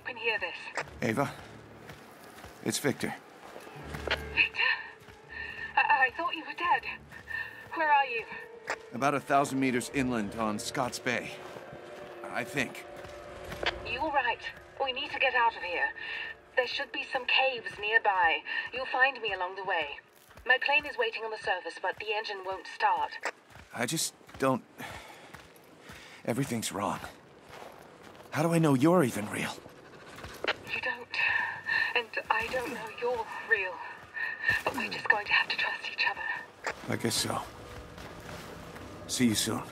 can hear this. Ava? It's Victor. Victor? I thought you were dead. Where are you? About 1,000 meters inland on Scott's Bay. I think. You're right. We need to get out of here. There should be some caves nearby. You'll find me along the way. My plane is waiting on the surface, but the engine won't start. I just don't... Everything's wrong. How do I know you're even real? You don't. And I don't know you're real. But we're just going to have to trust each other. I guess so. See you soon.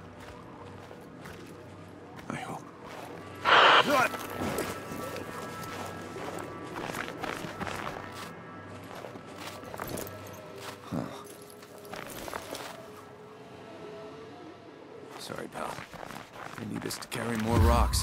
I hope. Huh. Sorry, pal. I need this to carry more rocks.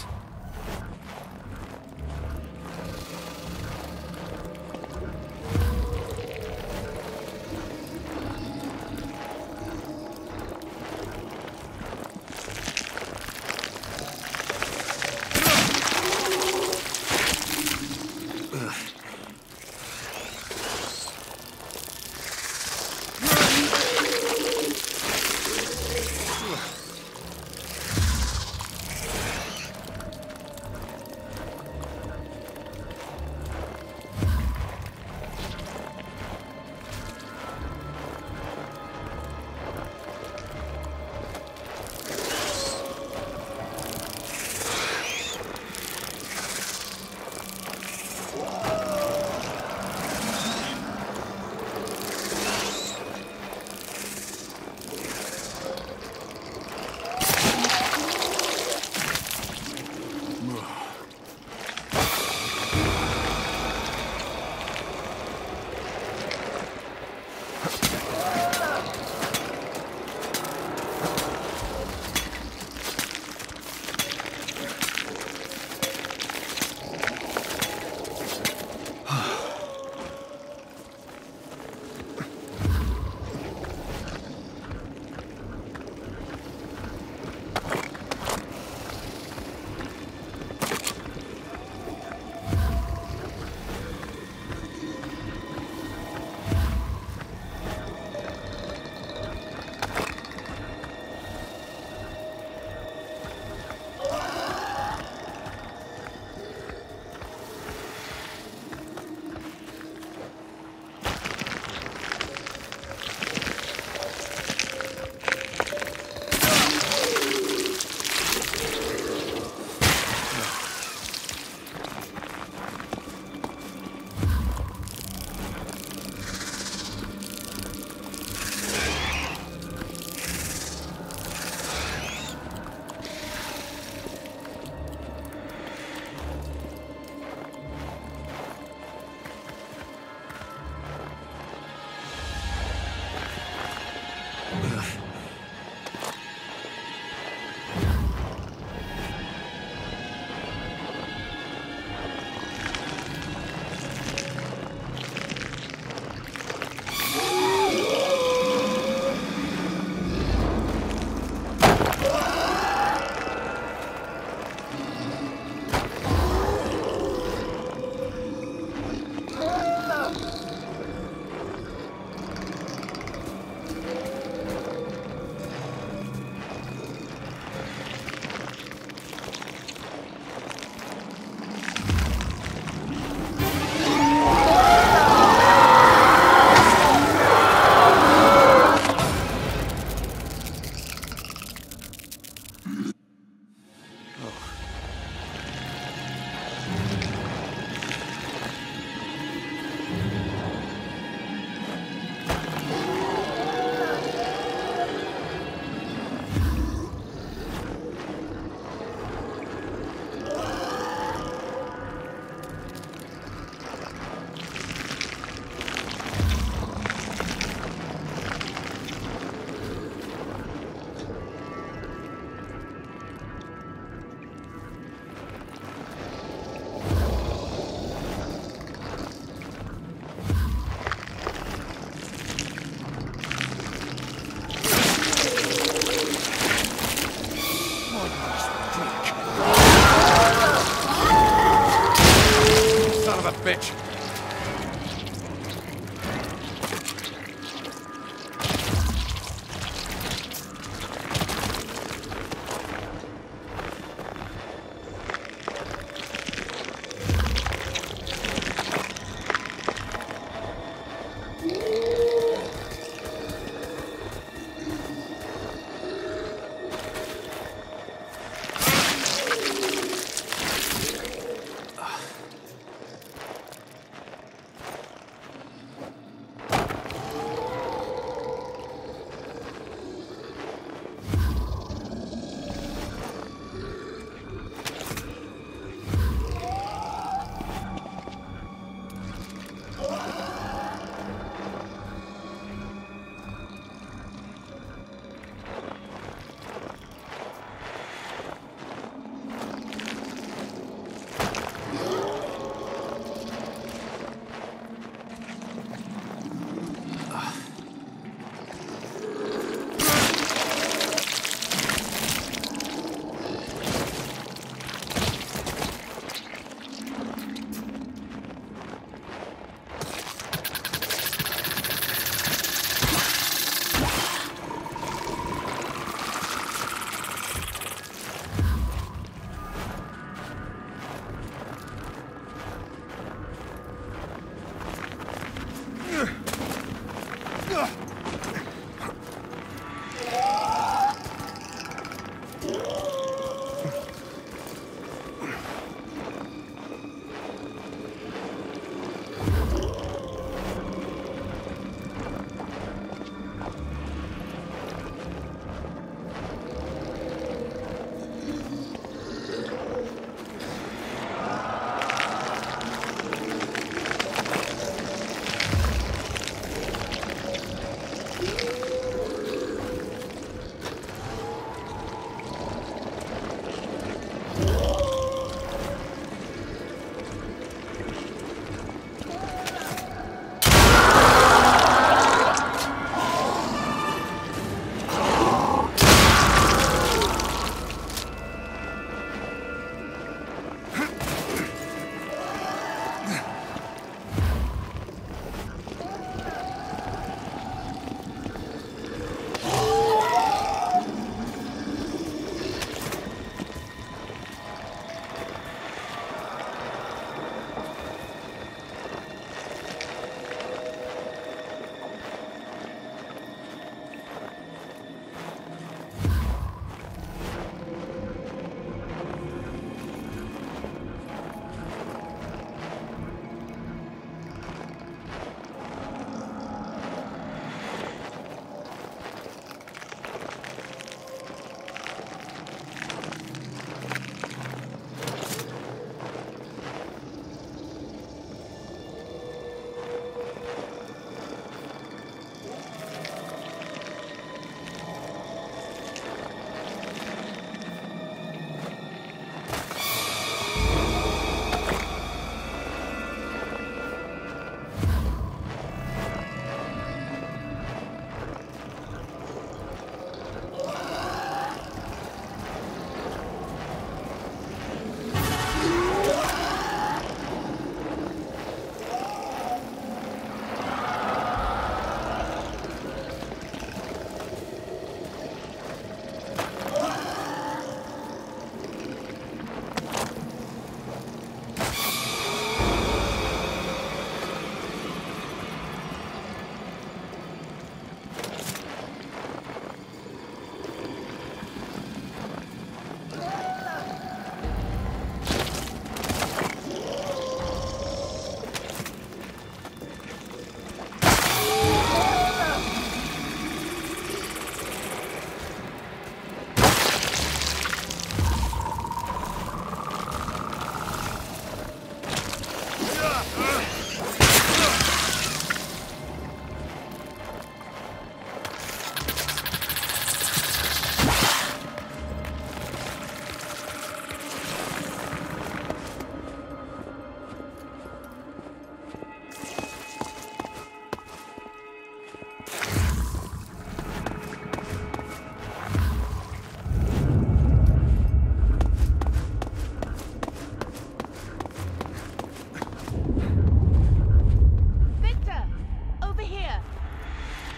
a bitch!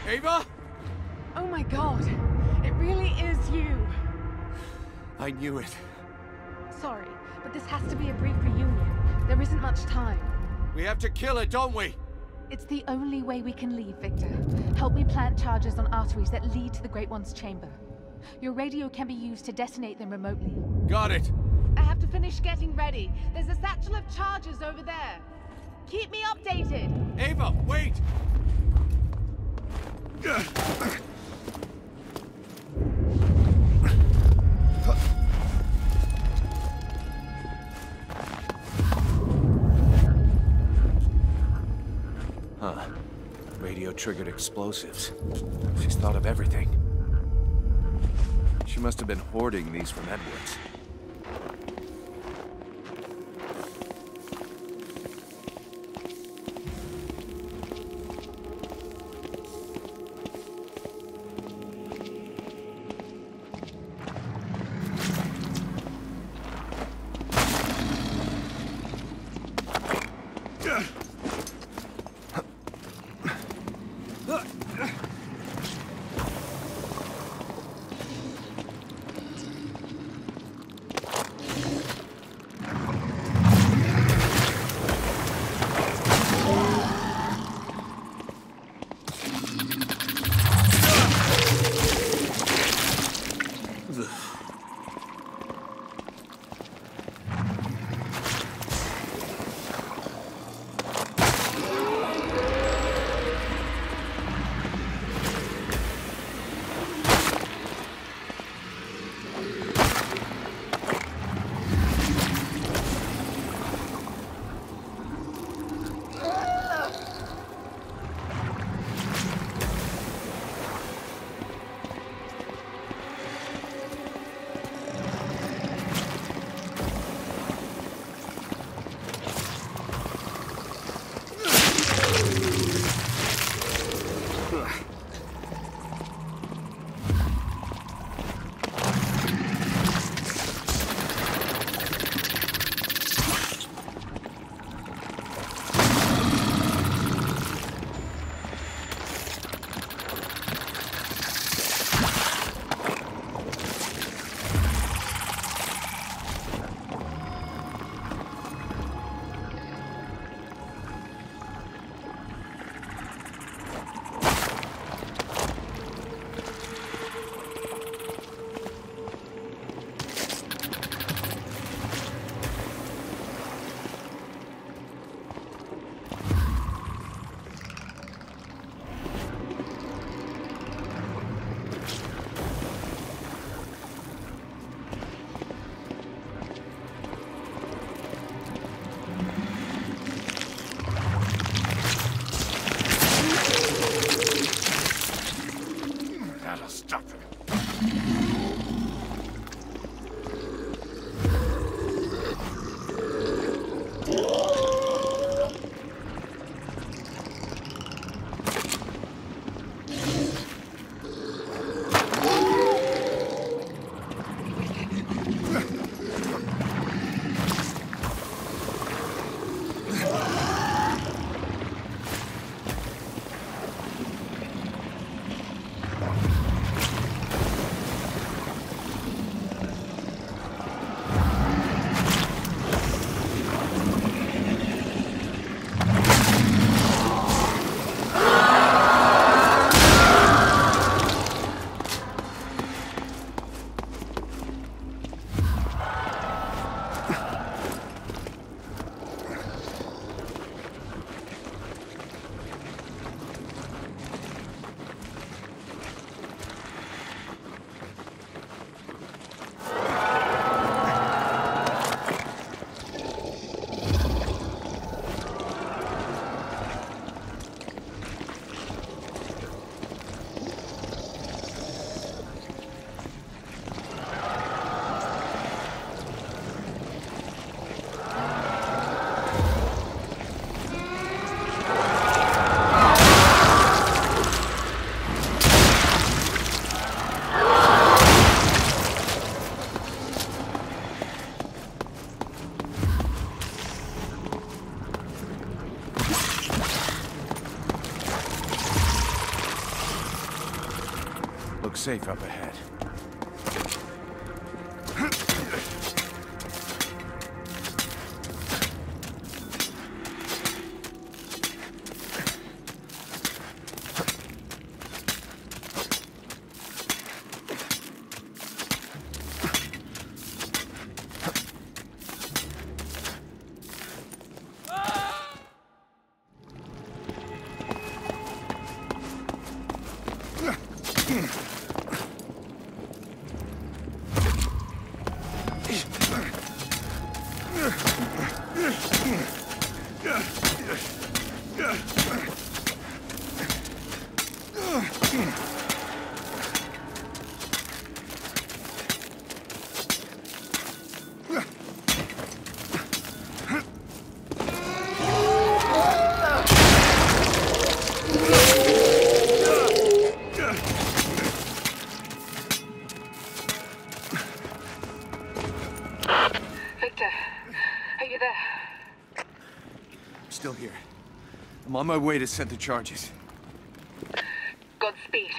Ava? Oh my god. It really is you. I knew it. Sorry, but this has to be a brief reunion. There isn't much time. We have to kill it, don't we? It's the only way we can leave, Victor. Help me plant charges on arteries that lead to the Great One's chamber. Your radio can be used to detonate them remotely. Got it. I have to finish getting ready. There's a satchel of charges over there. Keep me updated. Ava, wait! Huh. Radio-triggered explosives. She's thought of everything. She must have been hoarding these from Edwards. Looks safe up ahead. Still here. I'm on my way to set the charges. Godspeed.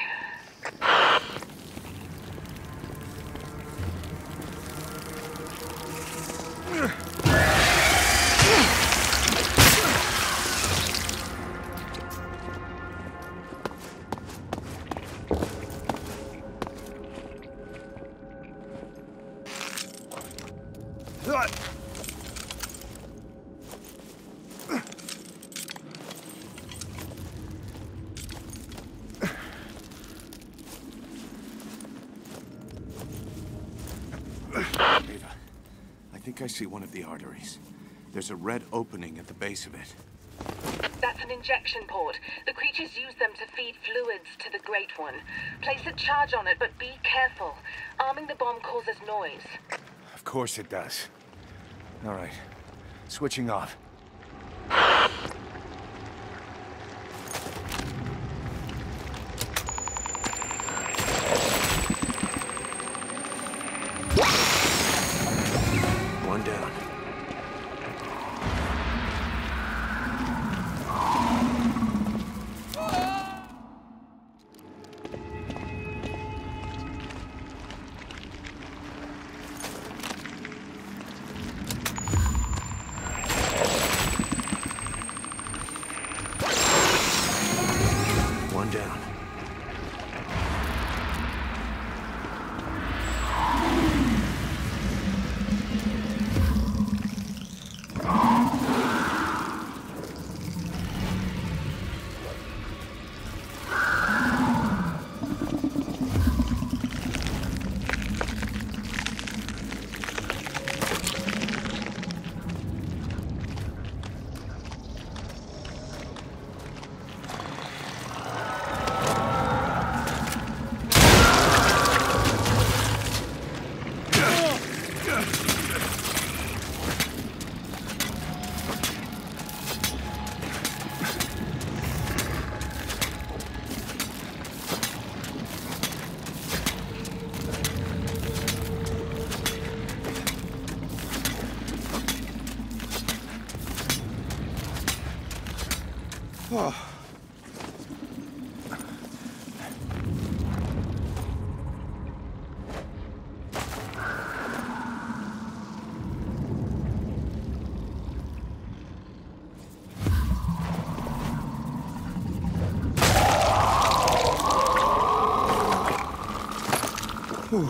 Ava, I think I see one of the arteries. There's a red opening at the base of it. That's an injection port. The creatures use them to feed fluids to the Great One. Place a charge on it, but be careful. Arming the bomb causes noise. Of course it does. All right. Switching off. One down. One down. Oh. Whew.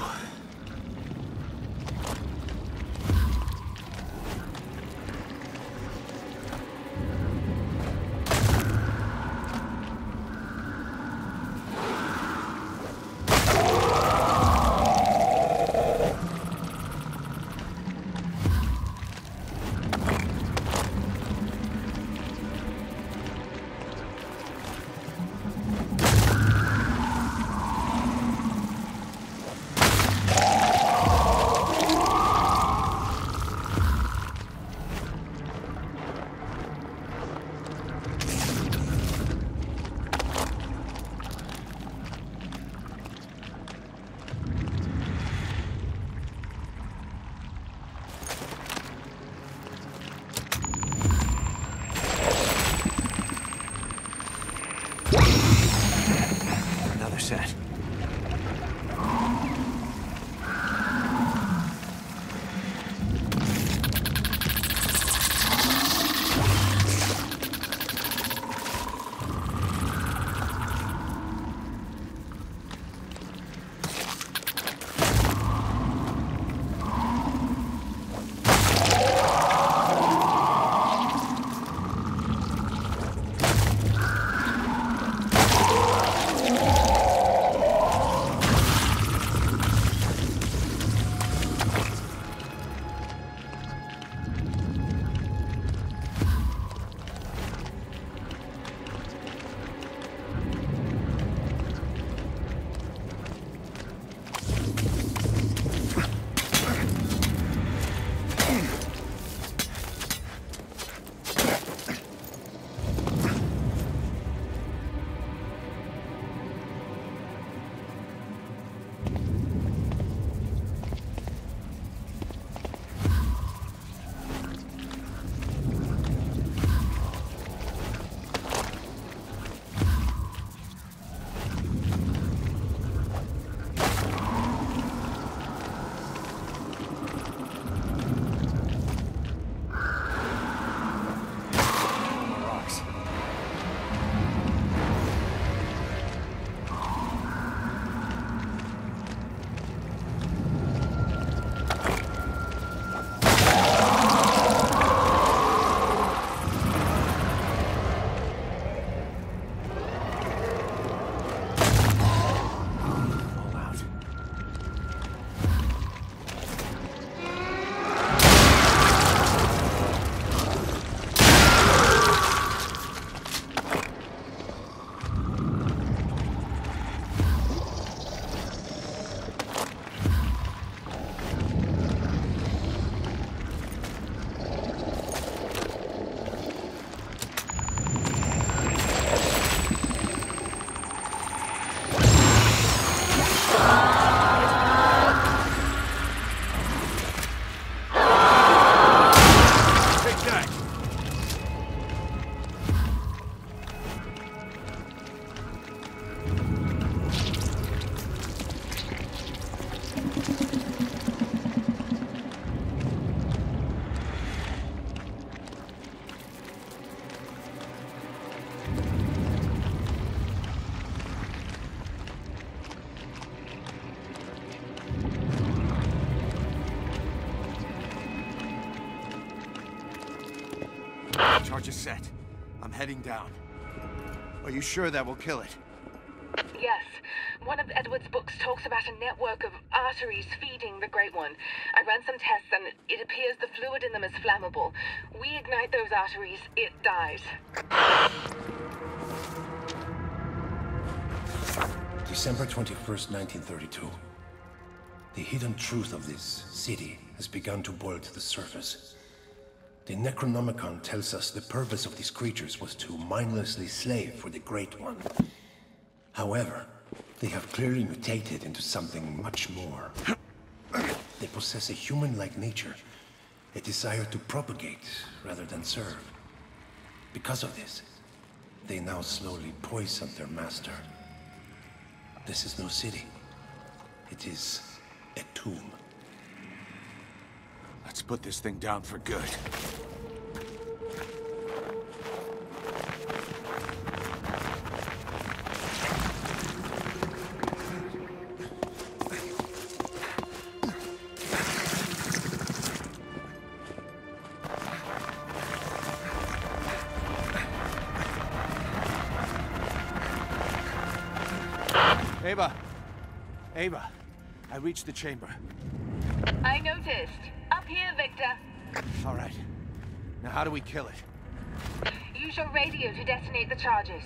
Charge is set. I'm heading down. Are you sure that will kill it? Yes. One of Edward's books talks about a network of arteries feeding the Great One. I ran some tests and it appears the fluid in them is flammable. We ignite those arteries, it dies. December 21st, 1932. The hidden truth of this city has begun to boil to the surface. The Necronomicon tells us the purpose of these creatures was to mindlessly slave for the Great One. However, they have clearly mutated into something much more. They possess a human-like nature, a desire to propagate rather than serve. Because of this, they now slowly poison their master. This is no city. It is a tomb. Let's put this thing down for good. Ava, I reached the chamber. I noticed. Up here, Victor. All right. Now how do we kill it? Use your radio to detonate the charges.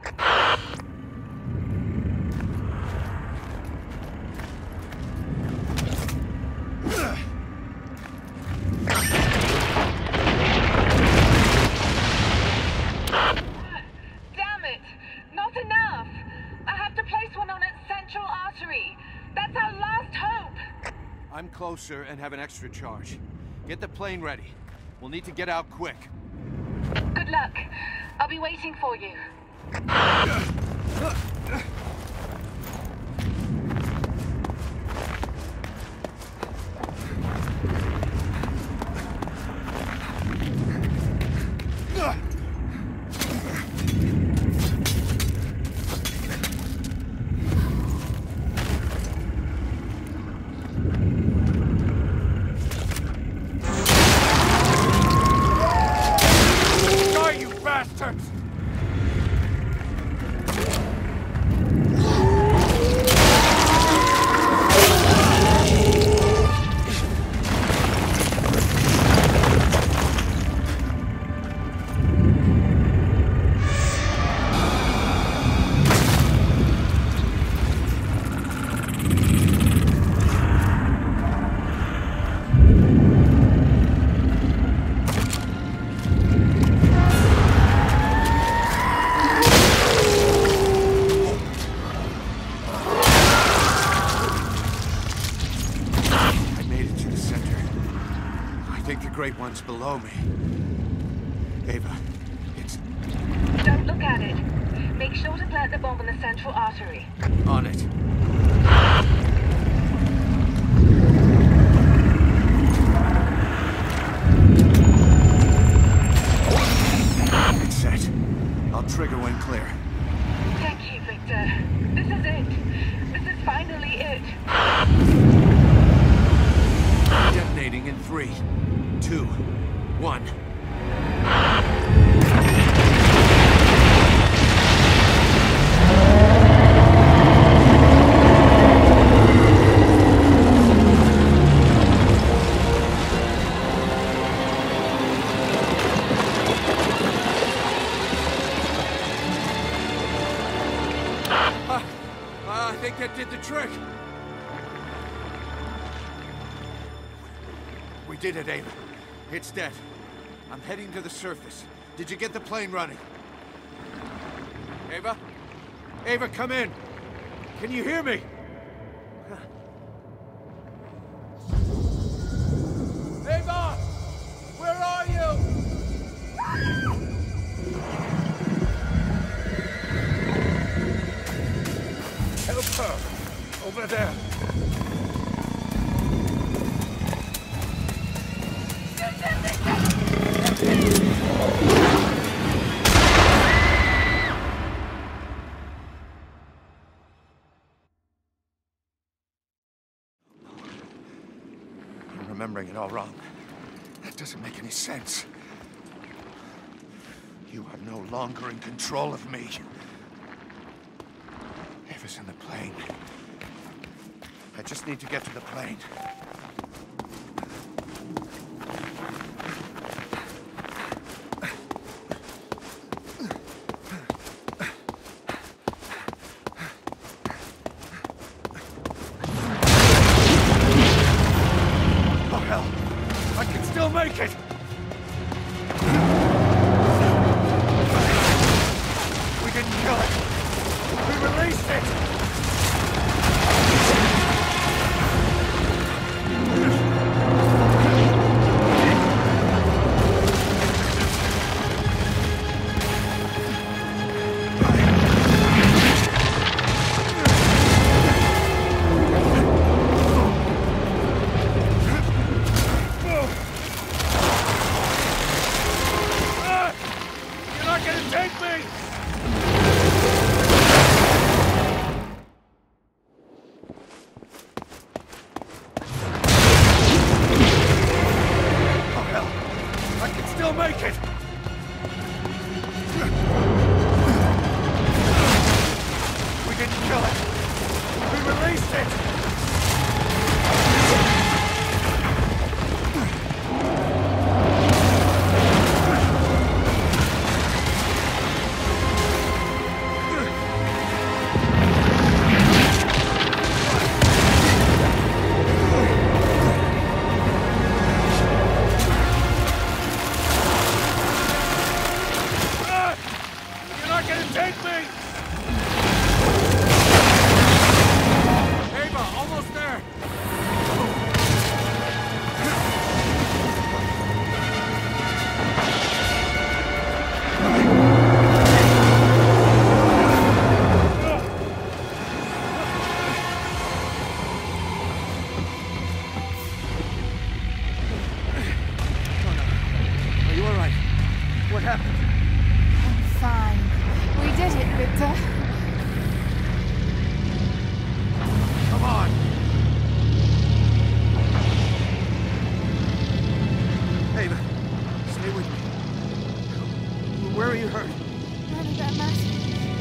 Damn it! Not enough! I have to place one on its central artery. That's our last hope! I'm closer and have an extra charge. Get the plane ready. We'll need to get out quick. Good luck. I'll be waiting for you. Great One's below me. Ava, it's... Don't look at it. Make sure to plant the bomb in the central artery. On it. It's set. I'll trigger when clear. Thank you, Victor. This is it. This is finally it. Detonating in 3, 2, 1. I think that did the trick. We did it, Ava. It's dead. I'm heading to the surface. Did you get the plane running? Ava? Ava, come in. Can you hear me? Ava! Where are you? Help her. Over there. I'm remembering it all wrong. That doesn't make any sense. You are no longer in control of me. Ava's in the plane. I just need to get to the plane. Oh, hell. I can still make it! We didn't kill it. We released it! You're not gonna take me! Oh, hell. I can still make it! We didn't kill it. We released it! You're not gonna take me! Ava, almost there! Are you all right? What happened? I'm fine. We did it, Victor. Come on! Ava, stay with me. Where are you hurt? None of that matters.